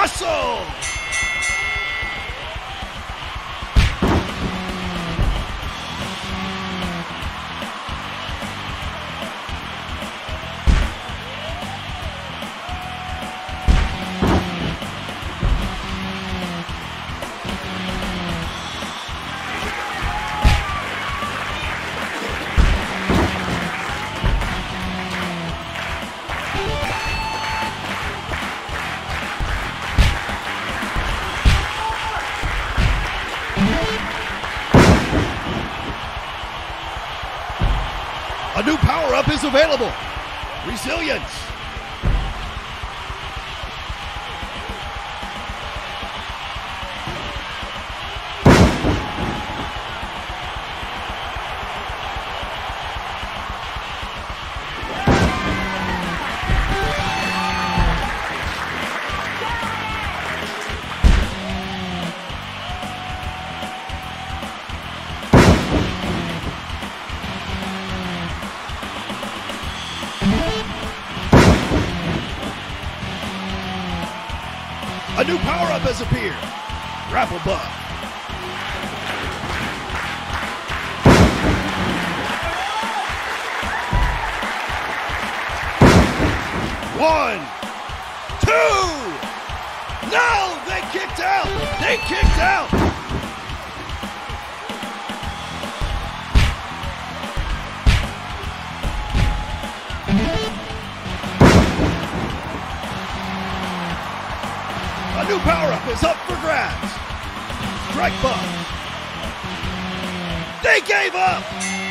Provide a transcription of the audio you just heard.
Muscle! A new power-up is available. Resilience. A new power-up has appeared. Grapple buff. One, two. No, they kicked out. They kicked out. A new power-up is up for grabs. Strike buff. They gave up.